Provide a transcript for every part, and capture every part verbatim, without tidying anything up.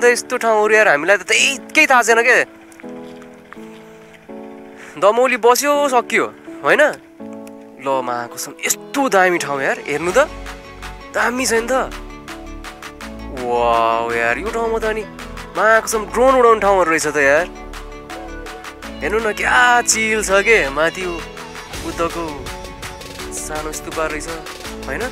त यस्तो ठाउँहरु यार हामीलाई त केही थाहा छैन के दमौली बस्यो सकियो हैन ल मा कसम यस्तो दामी ठाउँ यार हेर्नु त दामी छ नि त वाउ यार यो ठाउँमा त अनि मा कसम ड्रोन उडाउने ठाउँहरु रहेछ त यार हेर्नु न क्या चिल छ के माथि बुद्धको सानो स्तूपा रहेछ हैन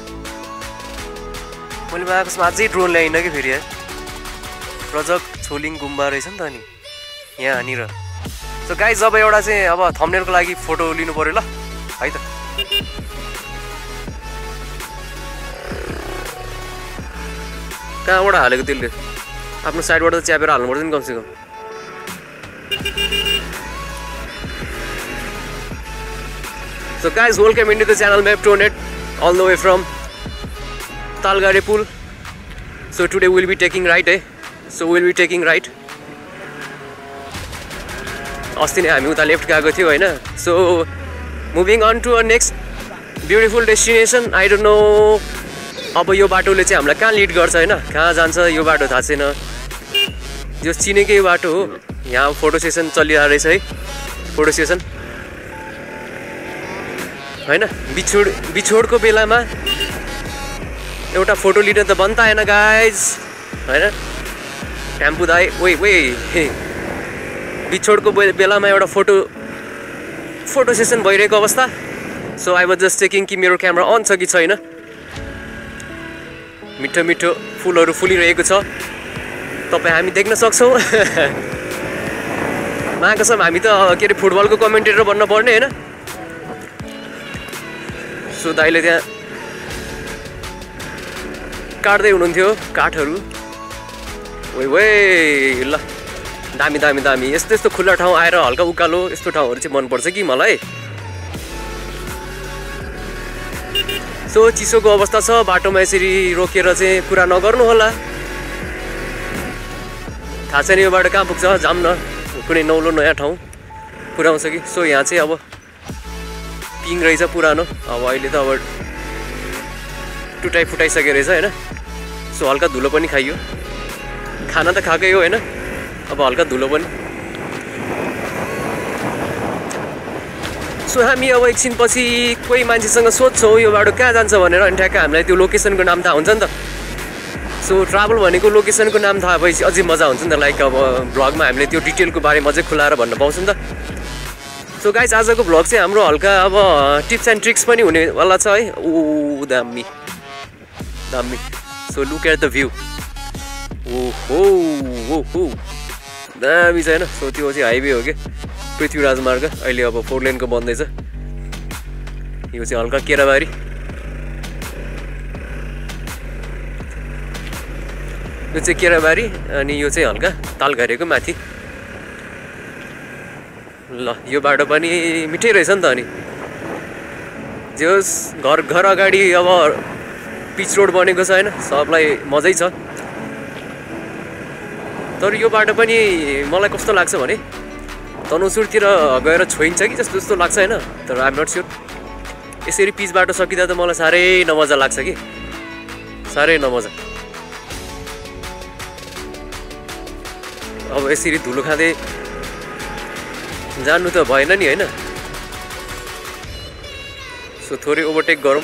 मैले मा कसम अझै ड्रोन ल्याइन के फेरि यार रजक छोलिङ गुम्बा रहेछ नि त अनि यहाँनिर सो गाइज अब एउटा चाहिँ अब थम्बनेलको लागि फोटो लिनु पर्यो ल है त कहाँबाट हालेको त्यसले आफ्नो साइडबाट त च्यापेर हाल्नु पर्छ नि कमसे कम So guys, welcome into the channel Map Tournet all the way from Talgare Pool. So today we'll be taking right eh? So we'll be taking right. अस्ति नै हामी उता लेफ्ट गएको थियो हैन So moving on to our next beautiful destination. I don't know अब यो बाटोले चाहिँ हामीलाई कहाँ लिड गर्छ हैन कहाँ जान्छ यो बाटो थाहा छैन यो चिनेकै बाटो हो यहाँ फोटो सेसन चलिरहेको रहेछ है फोटो सेसन हैन बिछोड बिछोडको बेलामा एउटा फोटो लिन त बन्द आएन गाइज हैन टेम्पु दाइ ओइ ओइ बिछोडको बेलामा एउटा फोटो फोटो सेसन भइरहेको अवस्था so I was just checking कि मेरो क्यामेरा अन छ कि छैन मिठो मिठो फुलहरु फुलिरहेको छ तपाई हामी देख्न सक्छौं माकसम हामी त के रे फुटबलको कमेन्टेटर बन्न पर्ने हैन सो दाइले त्यहाँ काट्दै हुनुहुन्थ्यो काठहरु ओइ ओइ ल दामी दामी दामी यस्तो यस्तो खुल्ला ठाउँ आएर हल्का उकालो यस्तो ठाउँहरु चाहिँ मन पर्छ कि मलाई सो चिसोको अवस्था छ बाटोमा यसरी रोकेर चाहिँ कुरा नगर्नु होला थाहा छैन यो बाटो कहाँ पुग्छ जाम न कुनै नौलो नयाँ ठाउँ पुर्याउँछ कि सो यहाँ चाहिँ अब पिङ रहेछ पुरानो अब अहिले त अब टुटाइ फुटाइसके रहेछ हैन सो हल्का धुलो पनि खाइयो खाना त खाकै हो हैन अब हल्का धुलो पनि सो हामी अब एकछिन पछि कोही मान्छेसँग सोध्छौँ यो बाटो कहाँ जान्छ भनेर अनि ठ्याक्क हामीलाई त्यो लोकेसनको नाम थाहा हुन्छ नि त सो ट्राभल भनेको लोकेसनको नाम थाहा भएपछि अझै मजा हुन्छ नि त लाइक अब भ्लगमा हामीले त्यो डिटेलको बारेमा अझै खुलाएर भन्न पाउँछौँ नि त सो गाइस आजको भ्लग चाहिँ हाम्रो हल्का अब टिप्स एन्ड ट्रिक्स पनि हुनेवाला छ है ओ दामी दामी so look at the view ओहो ओहो दामी छ हैन सो त्यो चाहिँ हाइवे हो के पृथ्वीराज मार्ग अहिले अब फोर लेनको बन्दैछ यो चाहिँ हल्का केराबारी यो चाहिँ केराबारी अनि यो चाहिँ हल्का तालघारेको माथि ल यो बाटो पनि मिठै रहेछ नि त अनि जोस् घर घर अगाडि अब पिच रोड बनेको छ हैन सबलाई मजै छ तर यो बाटो पनि मलाई कस्तो लाग्छ भने तनहुँसुरतिर गएर छोइन्छ कि जस्तो जस्तो लाग्छ हैन तर आइ एम नट स्योर यसरी पिच बाटो सकिदा त मलाई साह्रै नमजा लाग्छ कि साह्रै नमजा अब यसरी धुलो खाँदै जान्नु त भएन नि हैन सो थोरै ओभरटेक गरौँ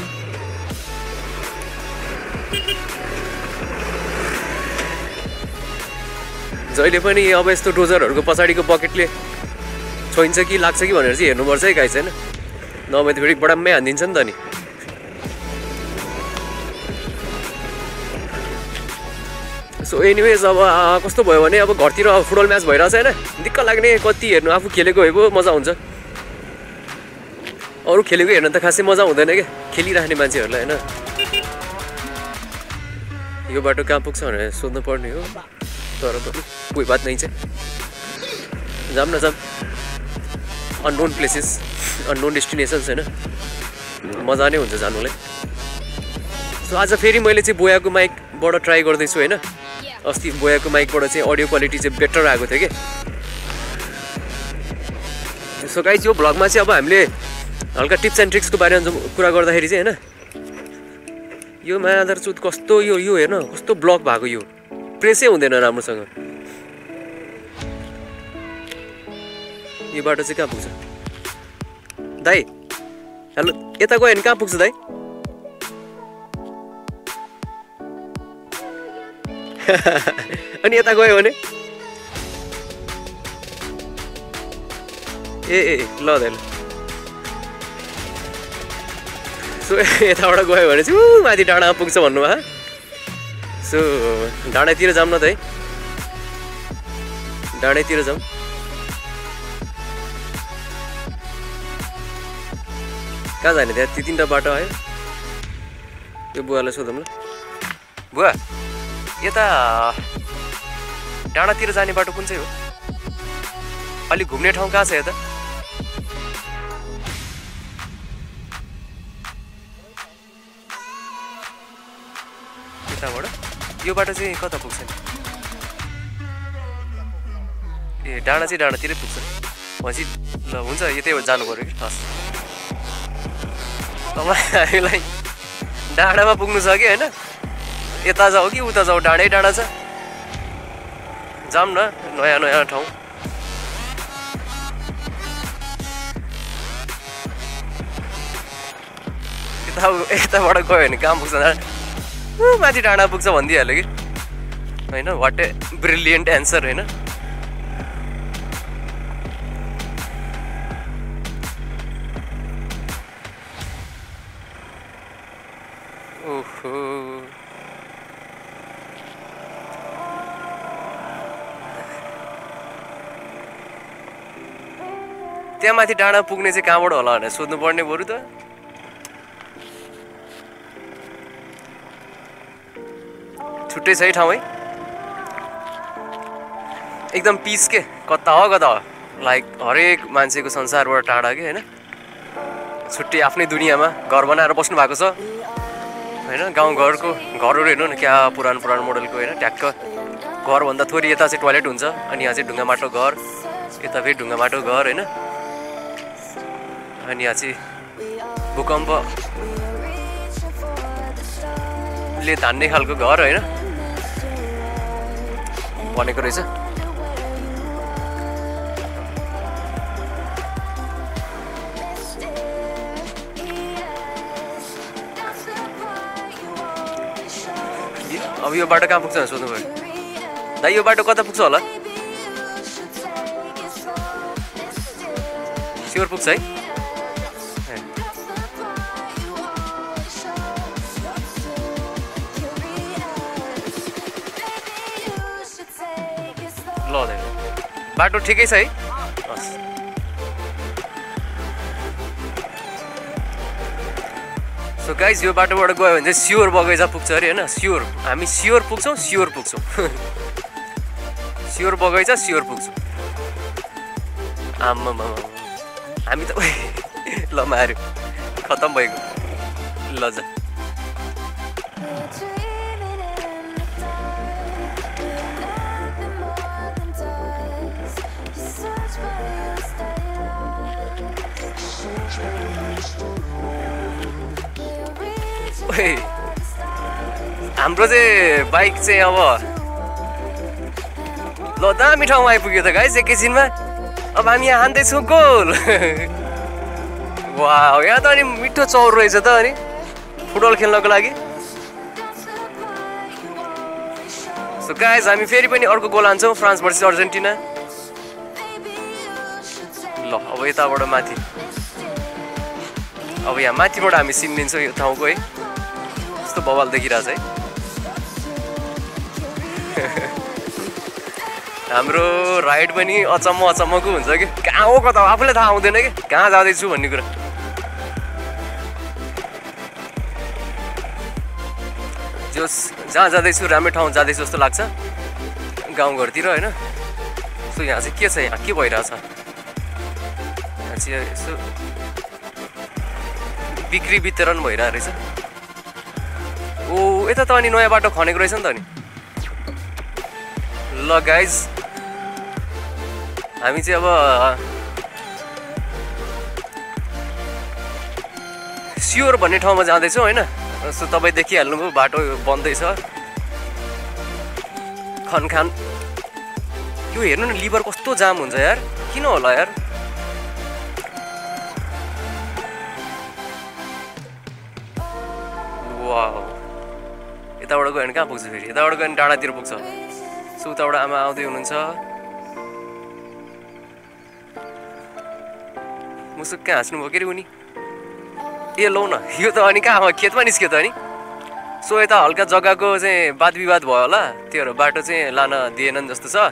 जहिले पनि अब यस्तो डोजरहरुको पछाडीको बकेटले छोइन्छ कि लाग्छ कि भनेर चाहिँ हेर्नुपर्छ है गाइस हैन नभए त फेरि बडाम्मै हान्दिन्छ नि त नि सो एनिवेज अब कस्तो भयो भने अब घरतिर फुटबल म्याच भइरहेछ हैन दिक्क लाग्ने कति हेर्नु आफू खेलेको भए पो मजा हुन्छ अरु खेलेको हेर्न त खासै मजा हुँदैन के खेलिराख्ने मान्छेहरुलाई हैन यो बाटो कहाँ पुग्छ भनेर सोध्नु पर्ने हो तर पनि कोही बात नै छ जाम न जाम अननोन प्लेसेस अननोन डेस्टिनेसन्स हैन मजा नै हुन्छ जानुलाई सो आज फेरि मैले चाहिँ बोयाको माइकबाट ट्राई गर्दैछु हैन अस्ति बोयाको माइकबाट चाहिँ अडियो क्वालिटी चाहिँ बेटर आएको थियो के सो गाइस यो भ्लगमा चाहिँ अब हामीले हल्का टिप्स एन्ड ट्रिक्सको बारेमा कुरा गर्दाखेरि चाहिँ हैन यो मायादर चुत कस्तो यो यो हेर्न कस्तो ब्लक भएको यो प्रेसै हुँदैन राम्रोसँग। यो बाटो चाहिँ कहाँ पुग्छ दाइ? हेलो, यता गयो भने कहाँ पुग्छ दाइ? अनि यता गयो भने ए ए ल दाइ ल। सो यताबाट गयो भने चाहिँ ऊ माथि डाँडामा पुग्छ भन्नुभयो। सो डाँडातिर जाऊँ न त है, डाँडातिर जाऊँ। कहाँ जाने त्यहाँ? ती तिनवटा बाटो आयो। यो बुवालाई सोधौँ ल। बुवा, यता डाँडातिर जाने बाटो कुन चाहिँ हो? अलिक घुम्ने ठाउँ कहाँ छ यता? यताबाट यो बाटो चाहिँ कता पुग्छ नि? ए डाँडा चाहिँ डाँडातिरै पुग्छ भनेपछि ल हुन्छ, यतै जानु पऱ्यो कि। हस्, हामीलाई डाँडामा पुग्नु छ कि होइन? यता जाऊ कि उता जाऊ? डाँडै डाँडा छ, जाऊँ न नयाँ नयाँ ठाउँ। यता यताबाट गयो भने कहाँ पुग्छ? माथि डाँडा पुग्छ भनिदिइहाल्यो कि होइन। वाट ए ब्रिलियन्ट एन्सर होइन। ओहो, त्यहाँ माथि डाँडा पुग्ने चाहिँ कहाँबाट होला भनेर सोध्नु पर्ने बरु त। छुट्टै छ है ठाउँ है, एकदम पिस के। कता हो कता हो, लाइक हरेक मान्छेको संसारबाट टाढा के होइन। छुट्टै आफ्नै दुनियाँमा घर बनाएर बस्नु भएको छ होइन। गाउँघरको घरहरू हेर्नु न, क्या पुरानो पुरानो मोडलको होइन। ट्याक्क घरभन्दा थोरै यता चाहिँ टोयलेट हुन्छ, अनि यहाँ चाहिँ ढुङ्गा माटो घर, यता फेरि ढुङ्गा माटो घर होइन। अनि यहाँ चाहिँ भूकम्पले धान्ने खालको घर होइन भनेको रहेछ। अब यो बाटो कहाँ पुग्छ भनेर सोध्नु पऱ्यो दाइ। यो बाटो कता पुग्छ होला? स्योर पुग्छ है। ल दाइ, बाटो ठिकै छ है। हस्, सो गाइज यो बाटोबाट गयो भने चाहिँ स्योर बगैँचा पुग्छ अरे होइन। स्योर, हामी स्योर पुग्छौँ, स्योर पुग्छौँ। स्योर बगैँचा स्योर पुग्छौँ। आम्मामा हामी त ल मार्यो, खतम भएको। ल जा, हाम्रो चाहिँ बाइक चाहिँ अब ल दामी ठाउँमा आइपुग्यो त गाइस एकैछिनमा। अब हामी यहाँ हान्दैछौँ गोल। वाह, यहाँ त अनि मिठो चौर रहेछ त अनि फुटबल खेल्नको लागि। सो गाइस हामी फेरि पनि अर्को गोल हान्छौँ, फ्रान्स भर्सेस अर्जेन्टिना। ल अब यताबाट माथि, अब यहाँ माथिबाट हामी सिन लिन्छौँ यो ठाउँको है। यस्तो बवाल देखिरहेछ है। हाम्रो राइड पनि अचम्म अचम्मको हुन्छ कि, कहाँ हो कता हो आफूलाई थाहा हुँदैन कि कहाँ जाँदैछु भन्ने कुरा। जस जहाँ जाँदैछु राम्रै ठाउँ जाँदैछु जस्तो लाग्छ गाउँघरतिर होइन। सो यहाँ चाहिँ के छ, यहाँ के भइरहेछ? यहाँ चाहिँ यसो बिक्री वितरण भइरहेको रहेछ। ओ यता त अनि नयाँ बाटो खनेको रहेछ नि त। अनि ल गाइज हामी चाहिँ अब स्योर भन्ने ठाउँमा जाँदैछौँ होइन। सो तपाईँ देखिहाल्नुभयो बाटो बन्दैछ। खनखान यो हेर्नु न लिभर कस्तो जाम हुन्छ यार किन होला यार वाउ यताबाट गयो भने कहाँ पुग्छ फेरि यताबाट गयो भने डाँडातिर पुग्छ सो उताबाट आमा आउँदै हुनुहुन्छ मुसुक्कै हाँस्नु भयो के अरे उनी ए लौ न यो त अनि कहाँ खेतमा निस्क्यो त अनि सो यता हल्का जग्गाको चाहिँ वाद विवाद भयो होला त्यो बाटो चाहिँ लान दिएनन् जस्तो छ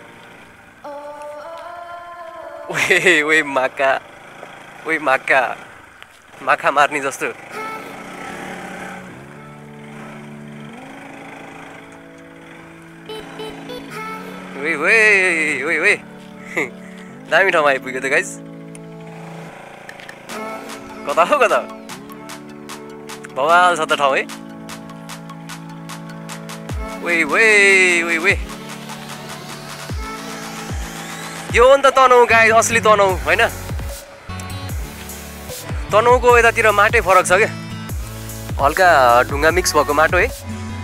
ओए ओए माका ओए माका माखा मार्ने जस्तो ओए ओए ओए ओए दामी ठाउँमा आइपुग्यो त गाइस कता हो कता बवाल छ त ठाउँ है ओए ओए ओए ओए यो हो नि त तनहुँ गाई असली तनहुँ होइन तनहुँको यतातिर माटै फरक छ क्या हल्का ढुङ्गा मिक्स भएको माटो है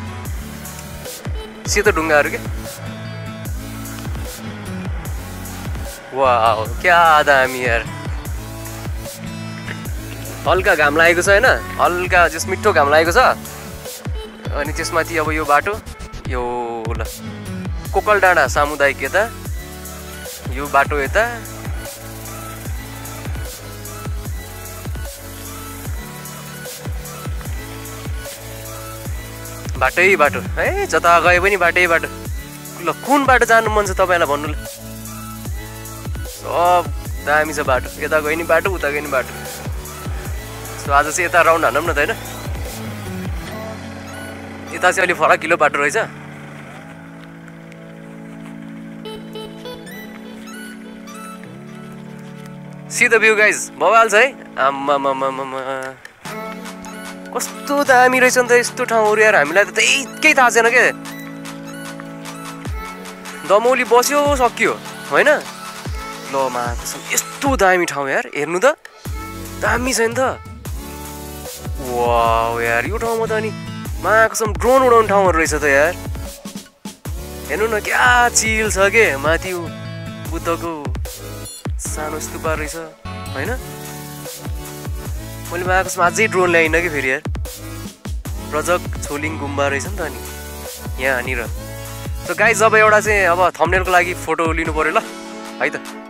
सेतो ढुङ्गाहरू क्या वाउ क्या दामी यार हल्का घाम लागेको छ होइन हल्का जस मिठो घाम लागेको छ अनि त्यसमाथि अब यो बाटो यो ल कोकल डाँडा सामुदायिक यता यो बाटो यता बाटै बाटो है जता गए पनि बाटै बाटो ल कुन बाटो जानु मन छ तपाईँलाई भन्नु ल सब दामी छ बाटो यता गयो नि बाटो उता गयो नि बाटो सो आज चाहिँ यता राउन्ड हानौँ न त होइन यता चाहिँ अलि फरकिलो बाटो रहेछ सी द भ्यू गाइज बवाल छ है आम्मामामामा कस्तो दामी रहेछ नि त यस्तो ठाउँहरू यार हामीलाई त त्यही केही थाहा छैन के दमौली बस्यो सकियो होइन ल मा यस्तो दामी ठाउँ यार हेर्नु त दामी छ नि त वाउ यार यो ठाउँमा त अनि मा कसम ड्रोन उडाउने ठाउँहरू रहेछ त यार हेर्नु न क्या चिल छ के माथि बुद्धको सानो स्तूपा रहेछ होइन मैले महाकसमा अझै ड्रोन ल्याइनँ कि फेरि यार रजक छोलिङ गुम्बा रहेछ नि त अनि यहाँनिर सो गाइज अब एउटा चाहिँ अब थम्बनेलको लागि फोटो लिनु पऱ्यो ल है त